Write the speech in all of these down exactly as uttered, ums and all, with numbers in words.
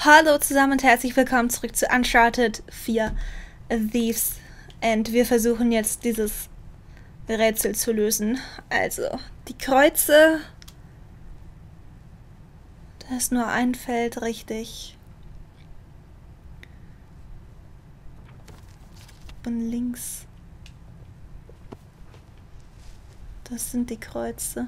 Hallo zusammen und herzlich willkommen zurück zu Uncharted vier Thieves. Und wir versuchen jetzt dieses Rätsel zu lösen. Also, die Kreuze. Da ist nur ein Feld richtig. Und links. Das sind die Kreuze.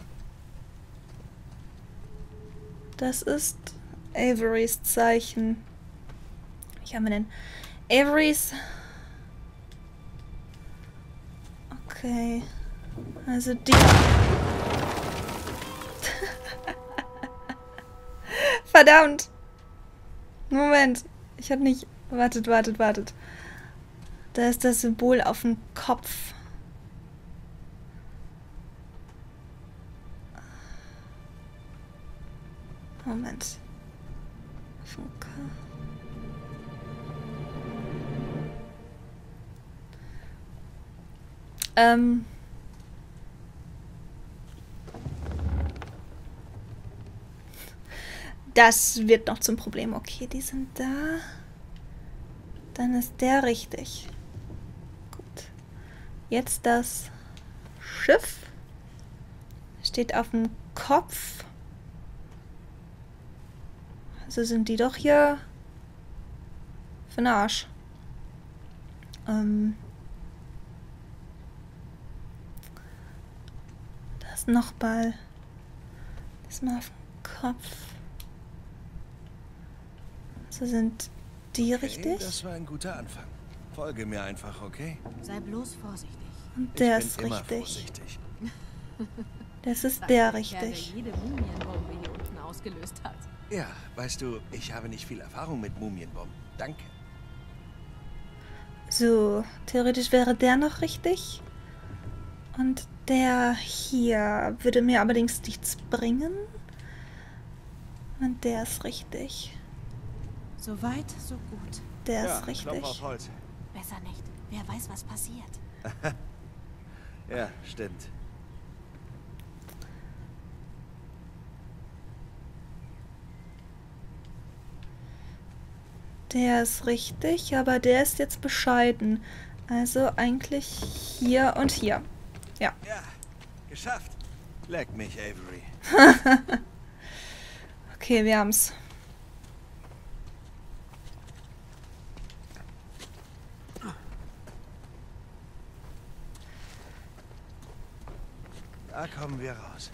Das ist Averys Zeichen. Ich habe den Averys. Okay. Also die. Verdammt. Moment. Ich habe nicht. Wartet, wartet, wartet. Da ist das Symbol auf dem Kopf. Moment. Funke. Ähm. Das wird noch zum Problem. Okay, die sind da. Dann ist der richtig. Gut. Jetzt das Schiff. Steht auf dem Kopf. Also sind die doch hier für den Arsch. Ähm. Da ist noch Ball. Diesmal auf dem Kopf. So sind die okay, richtig? Das war ein guter Anfang. Folge mir einfach, okay? Sei bloß vorsichtig. Und der ich ist bin immer richtig. Vorsichtig. Das ist Sagt der der Kerl, der richtig. jede Mumienbombe hier unten ausgelöst hat. Ja, weißt du, ich habe nicht viel Erfahrung mit Mumienbomben. Danke. So, theoretisch wäre der noch richtig. Und der hier würde mir allerdings nichts bringen. Und der ist richtig. So weit, so gut. Der ja, ist richtig. Klopf auf Holz. Besser nicht. Wer weiß, was passiert. Ja, stimmt. Der ist richtig, aber der ist jetzt bescheiden. Also eigentlich hier und hier. Ja. Ja, geschafft. Leck mich, Avery. Okay, wir haben's. Da kommen wir raus.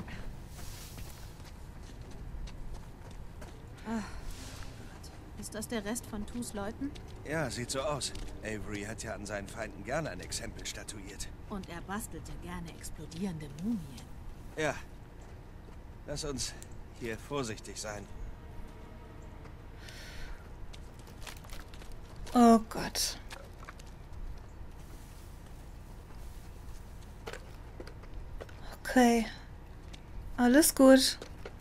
Ist das der Rest von Tus Leuten? Ja, sieht so aus. Avery hat ja an seinen Feinden gerne ein Exempel statuiert. Und er bastelte gerne explodierende Mumien. Ja. Lass uns hier vorsichtig sein. Oh Gott. Okay. Alles gut.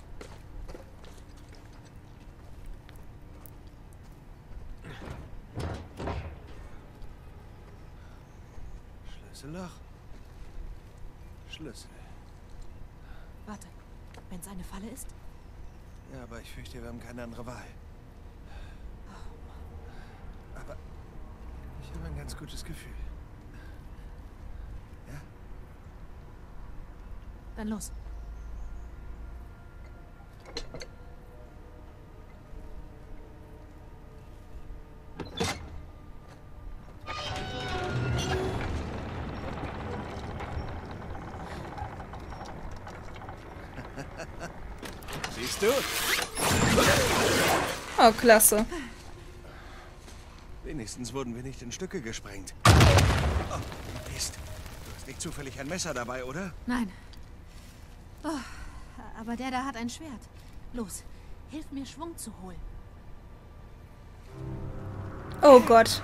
Schlüsselloch. Schlüssel. Warte, wenn es eine Falle ist? Ja, aber ich fürchte, wir haben keine andere Wahl. Aber ich habe ein ganz gutes Gefühl. Ja? Dann los. Siehst du? Oh, klasse. Wenigstens wurden wir nicht in Stücke gesprengt. Oh, Mist. Du hast nicht zufällig ein Messer dabei, oder? Nein. Oh, aber der da hat ein Schwert. Los, hilf mir, Schwung zu holen. Oh Gott.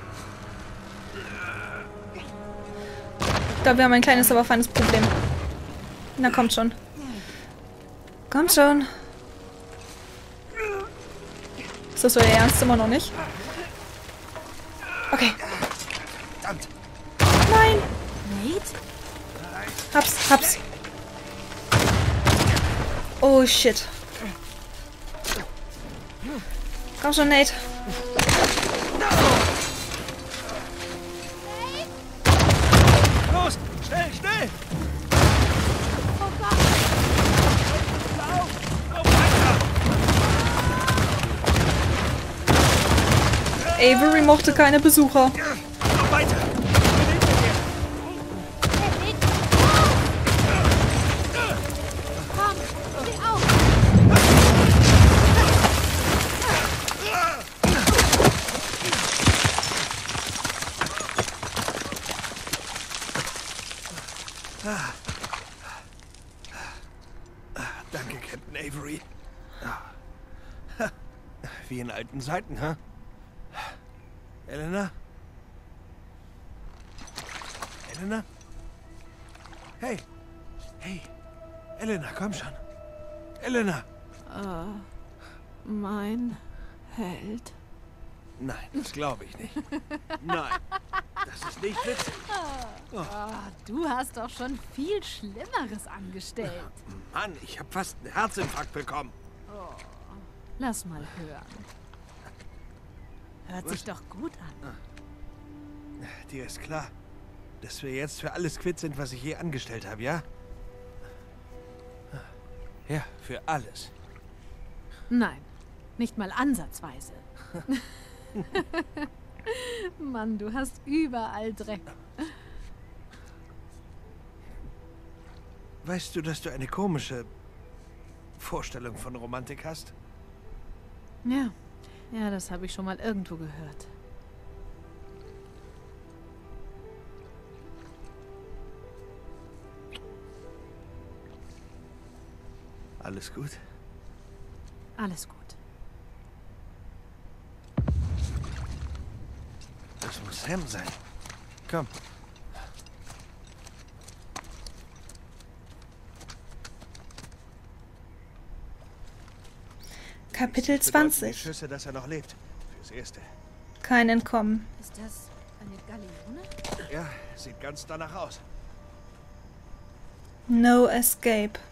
Ich glaube, wir haben ein kleines, aber feines Problem. Na, kommt schon. Kommt schon. Ist das so der Ernst immer noch nicht? Okay. Verdammt. Nein. Nate? Hab's, hab's. Oh, shit. Komm schon, Nate. Los, schnell, schnell! Oh Gott! Lauf! Lauf weiter! Avery mochte keine Besucher. Lauf weiter! Komm, steh auf! Danke, Captain Avery. Wie in alten Zeiten, hä? Elena? Elena? Hey! Hey! Elena, komm schon! Elena! Mein Held. Nein, das glaube ich nicht. Nein, das ist nicht witzig. Oh, du hast doch schon viel Schlimmeres angestellt. Mann, ich habe fast einen Herzinfarkt bekommen. Lass mal hören. Hört sich doch gut an. Dir ist klar, dass wir jetzt für alles quitt sind, was ich je angestellt habe, ja? Ja, für alles. Nein, nicht mal ansatzweise. Mann, du hast überall Dreck. Weißt du, dass du eine komische Vorstellung von Romantik hast? Ja, ja, das habe ich schon mal irgendwo gehört. Alles gut? Alles gut. Das muss Sam sein. Komm. Kapitel Die zwanzig. Schüsse, dass er noch lebt. Fürs Erste. Kein Entkommen. Ist das eine Galeone? Ja, sieht ganz danach aus. No escape.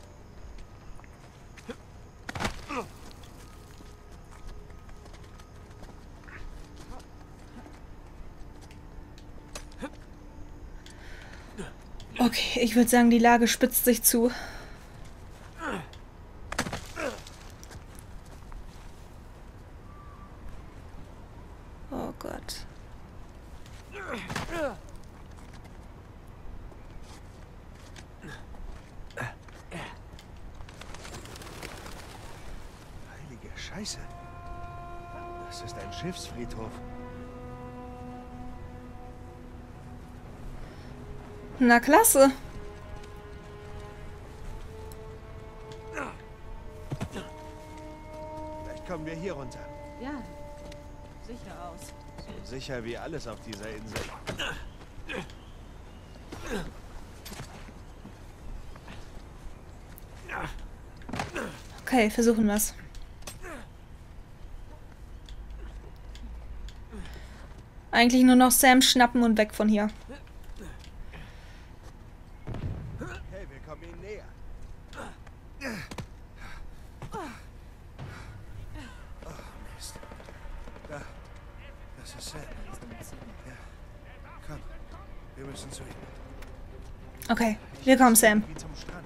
Okay, ich würde sagen, die Lage spitzt sich zu. Oh Gott. Heilige Scheiße. Das ist ein Schiffsfriedhof. Na klasse. Vielleicht kommen wir hier runter. Ja, sicher aus. So sicher wie alles auf dieser Insel. Okay, versuchen wir's. Eigentlich nur noch Sam schnappen und weg von hier. Hey, wir kommen ihnen näher. Oh, Mist. Da. Das ist Sam. Ja. Komm. Wir müssen zu ihm. Okay, wir kommen, Sam. Wie zum Strand.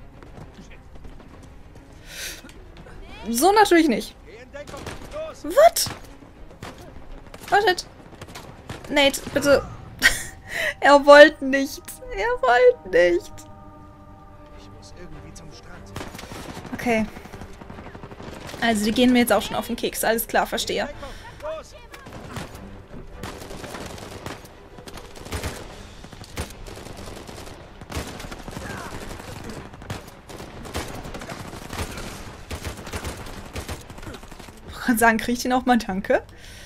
So natürlich nicht. Geh in Deckung. Los! What? Oh shit. Nate, bitte. Er wollte nicht. Er wollte nicht. Ich muss irgendwie zum Strand. Okay. Also, die gehen mir jetzt auch schon auf den Keks. Alles klar, verstehe. Deckung. Los! Ich kann sagen, kriegt ihn auch mal Danke.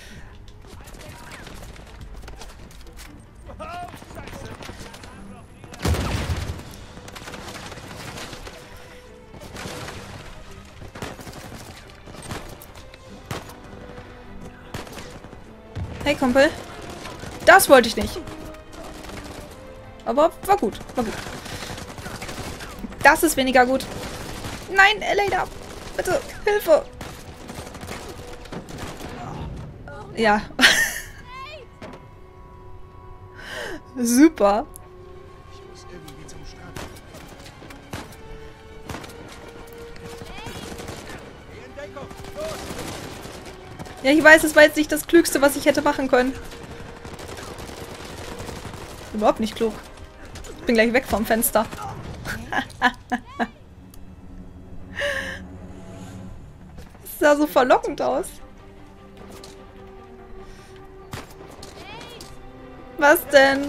Hey, Kumpel. Das wollte ich nicht. Aber war gut, war gut. Das ist weniger gut. Nein, Elena. Bitte, Hilfe. Ja. Super. Ich muss irgendwie zum Strand. Die Entdeckung! Los! Ja, ich weiß, es war jetzt nicht das Klügste, was ich hätte machen können. Überhaupt nicht klug. Ich bin gleich weg vom Fenster. Das sah so verlockend aus. Was denn?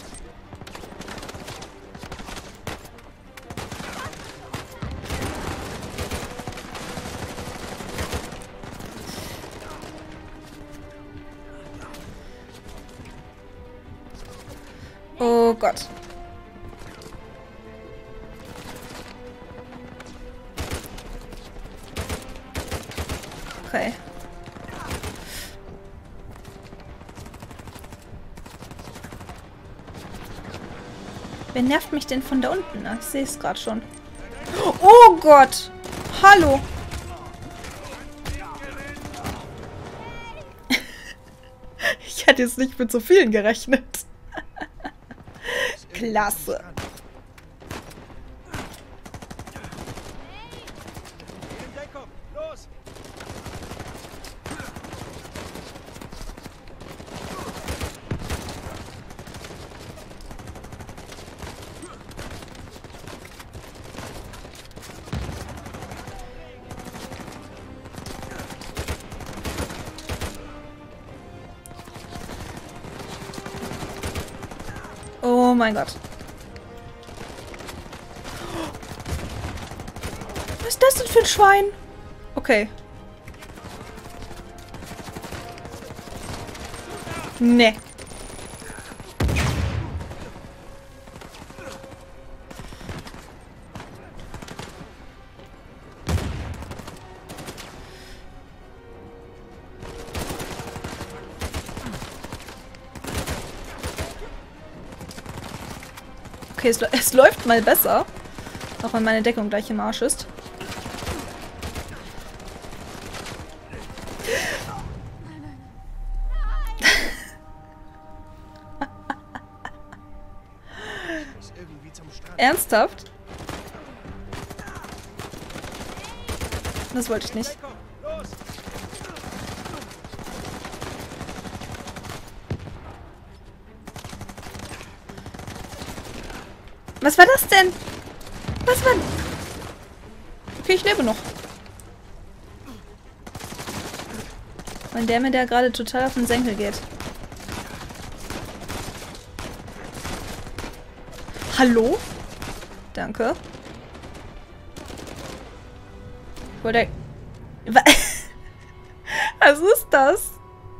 Oh Gott. Okay. Wer nervt mich denn von da unten? Ich sehe es gerade schon. Oh Gott! Hallo! Ich hätte jetzt nicht mit so vielen gerechnet. Klasse. Die Entdeckung! Los! Oh mein Gott. Was ist das denn für ein Schwein? Okay. Nee. Okay, es, es läuft mal besser. Auch wenn meine Deckung gleich im Arsch ist. Ernsthaft? Das wollte ich nicht. Was war das denn? Was war... Okay, ich lebe noch. Weil der mir da gerade total auf den Senkel geht. Hallo? Danke. Wo der... Was ist das?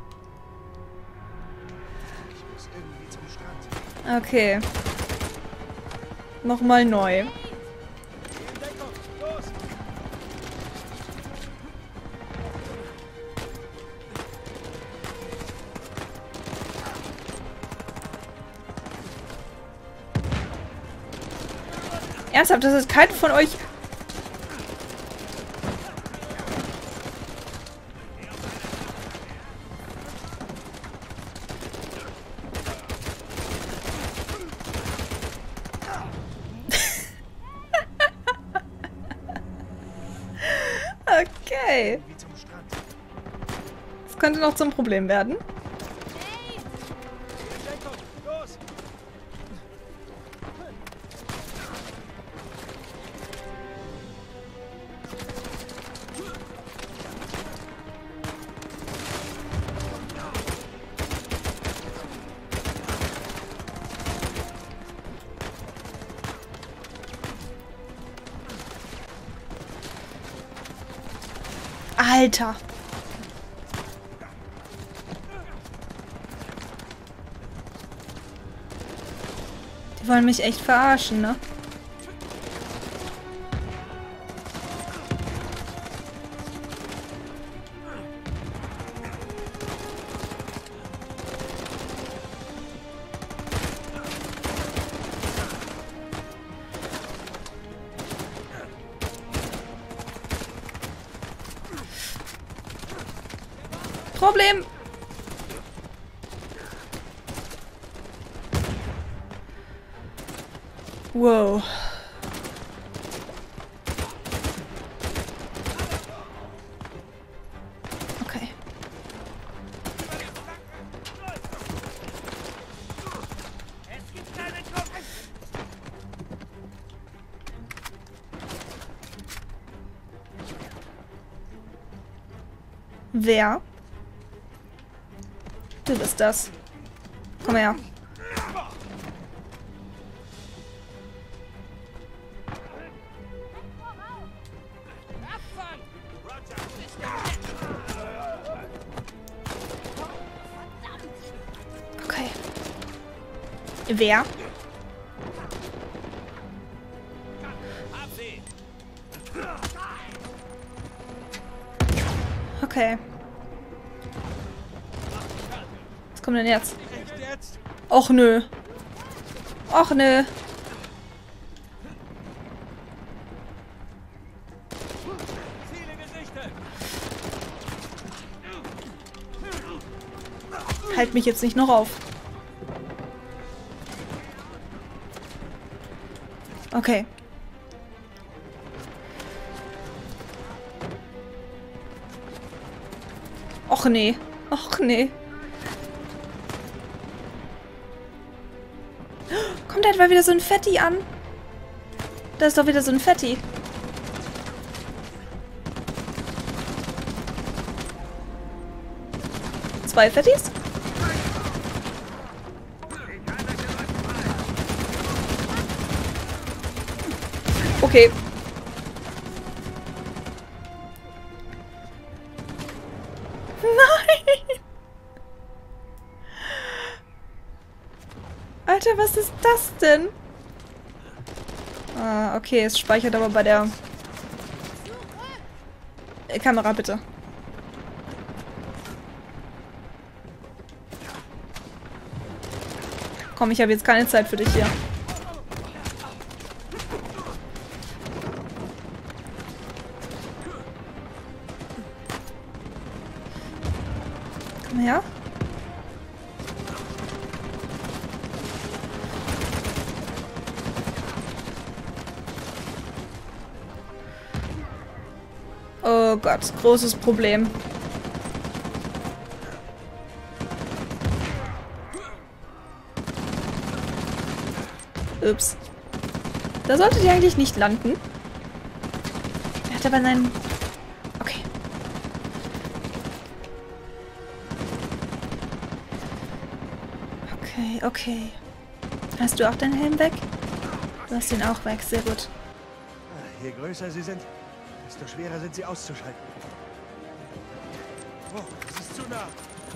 Okay. Nochmal neu. Ernsthaft, das ist kein von euch... Okay. Das könnte noch zum Problem werden. Alter. Die wollen mich echt verarschen, ne? Problem. Wow. Okay. Wer? Du bist das. Komm her. Okay. Wer? Okay. Was kommt denn jetzt? Och nö. Och nö. Halt mich jetzt nicht noch auf. Okay. Och nee. Och nee. Kommt etwa wieder so ein Fetti an? Da ist doch wieder so ein Fetti. Zwei Fettis? Okay. Nein! Alter, was ist das denn? Ah, okay, es speichert aber bei der äh, Kamera, bitte. Komm, ich habe jetzt keine Zeit für dich hier. Komm her. Oh Gott, großes Problem. Ups. Da sollte die eigentlich nicht landen. Er hat aber seinen... Okay. Okay, okay. Hast du auch deinen Helm weg? Du hast ihn auch weg, sehr gut. Je größer sie sind, desto schwerer sind sie auszuschalten. Oh, das ist zu nah.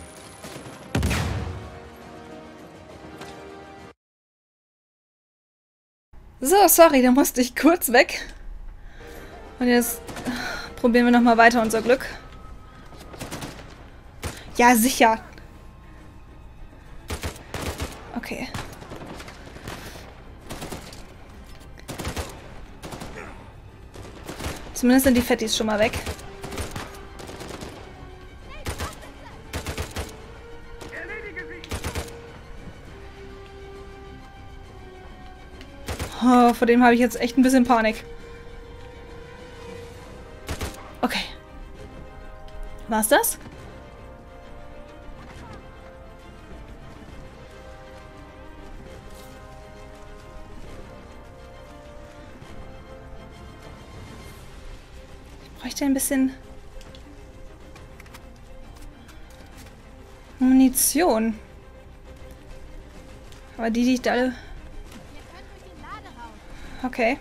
So, sorry, da musste ich kurz weg. Und jetzt probieren wir nochmal weiter unser Glück. Ja, sicher. Okay. Zumindest sind die Fettis schon mal weg. Oh, vor dem habe ich jetzt echt ein bisschen Panik. Okay. War's das? Ich bräuchte ein bisschen Munition. Aber die, die ich da alle... Okay.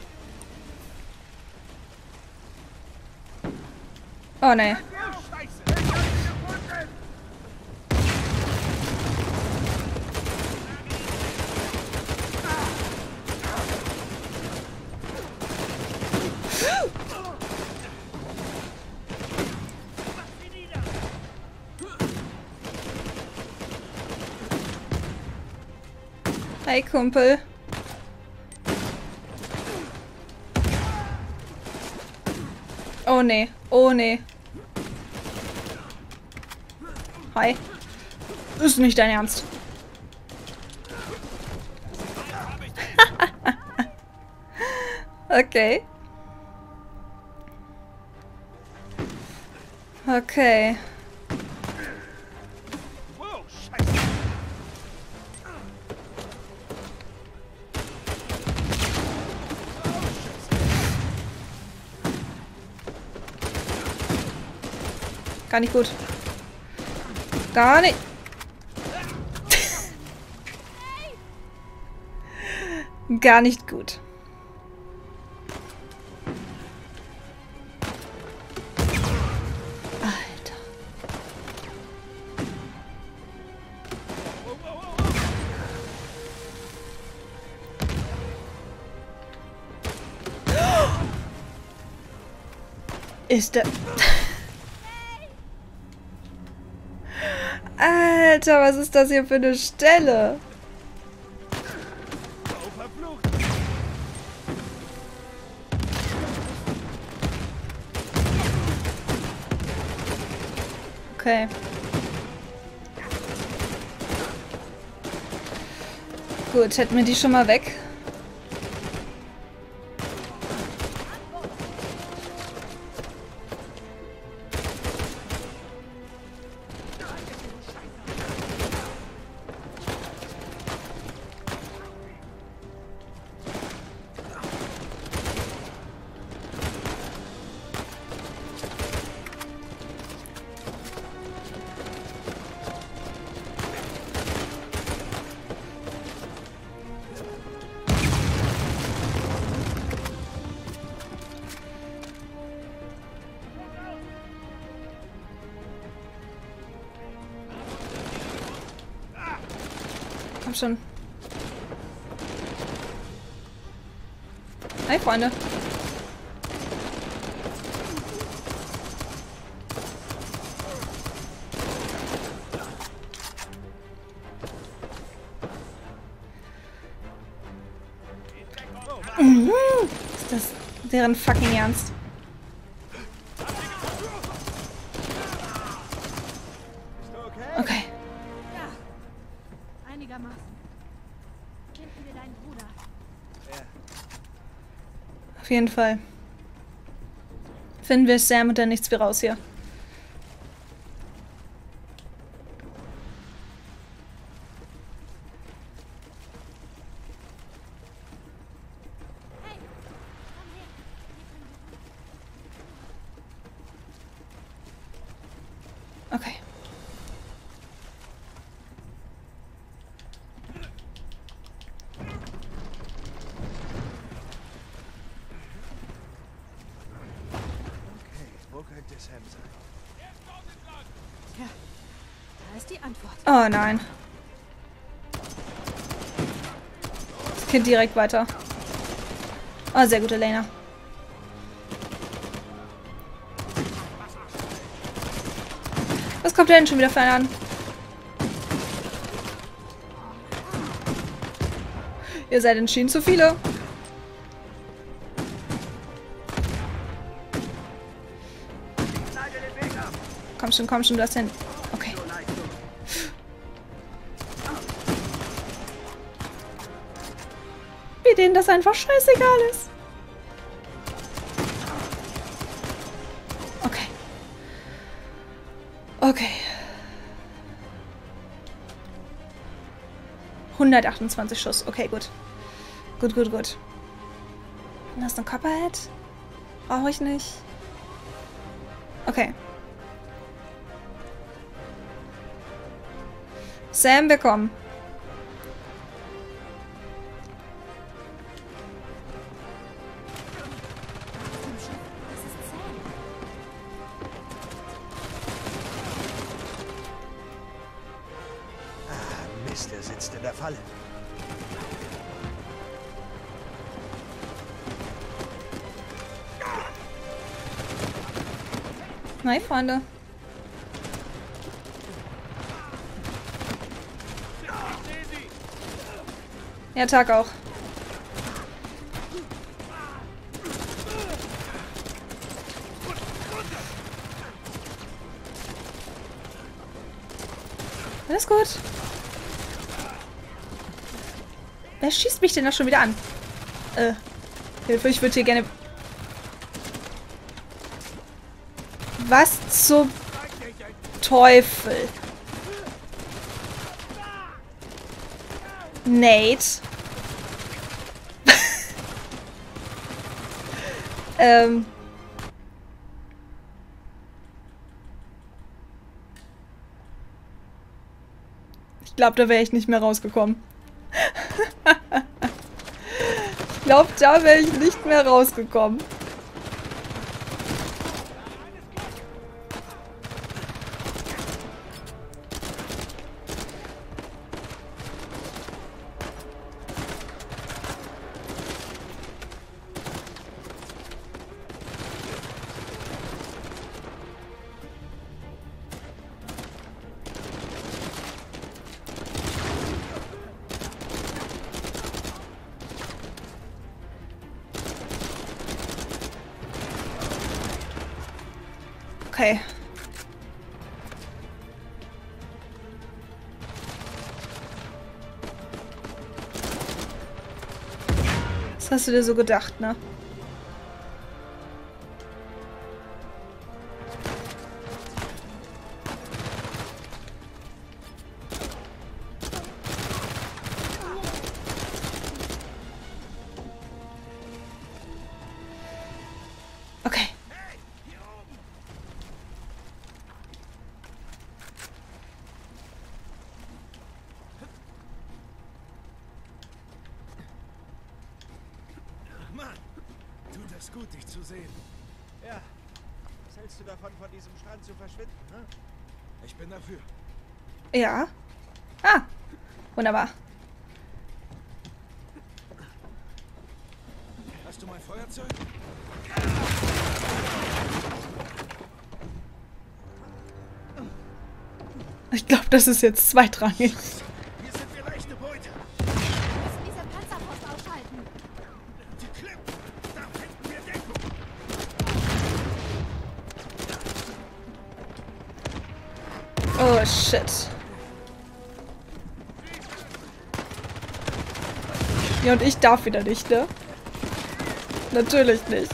Oh ne. Hey Kumpel. Oh ne, oh ne. Hi. Ist nicht dein Ernst. Okay. Okay. Wow, Scheiße. Gar nicht gut. Gar nicht. Gar nicht gut. Alter. Ist der... Alter, was ist das hier für eine Stelle? Okay. Gut, hätten wir die schon mal weg. Komm schon. Hi, Freunde. Mhm. Ist das deren fucking Ernst? Okay. Ja, einigermaßen. Finden wir deinen Bruder. Auf jeden Fall. Finden wir Sam und dann nichts wie raus hier. Hey, komm her. Okay. Wo könnte Sam sein? Tja, da ist die Antwort. Oh nein. Das Kind direkt weiter. Oh, sehr gut, Elena. Was kommt denn schon wieder für einen an? Ihr seid entschieden zu viele. Komm schon, komm schon, du hast den... Okay. Wie denen das einfach scheißegal ist. Okay. Okay. hundertachtundzwanzig Schuss. Okay, gut. Gut, gut, gut. Und da ist eine Copperhead. Brauche ich nicht. Okay. Sam, wir kommen. Das ist Sam. Ah, Mist, er sitzt in der Falle. Hi, Freunde. Ja, Tag auch. Alles gut. Wer schießt mich denn da schon wieder an? Äh. Hilfe, ich würde hier gerne... Was zum Teufel? Nate? ähm... Ich glaube, da wäre ich nicht mehr rausgekommen. Ich glaube, da wäre ich nicht mehr rausgekommen. Okay. Was hast du dir so gedacht, ne? Okay. Mann, tut das gut, dich zu sehen. Ja. Was hältst du davon, von diesem Strand zu verschwinden? Hm? Ich bin dafür. Ja. Ah. Wunderbar. Hast du mein Feuerzeug? Ich glaube, das ist jetzt zweitrangig. Hier sind wir leichte Beute. Wir müssen diese Panzerpost ausschalten. Die Klippen. Da finden wir Deckung. Oh, shit. Ja, und ich darf wieder nicht, ne? Natürlich nicht.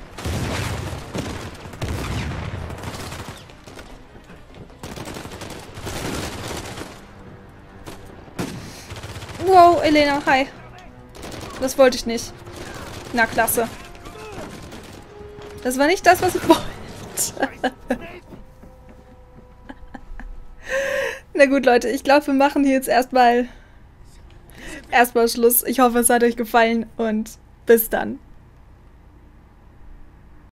Wow, Elena, hi. Das wollte ich nicht. Na, klasse. Das war nicht das, was ich wollte. Na gut, Leute, ich glaube, wir machen hier jetzt erstmal erstmal Schluss. Ich hoffe, es hat euch gefallen und bis dann.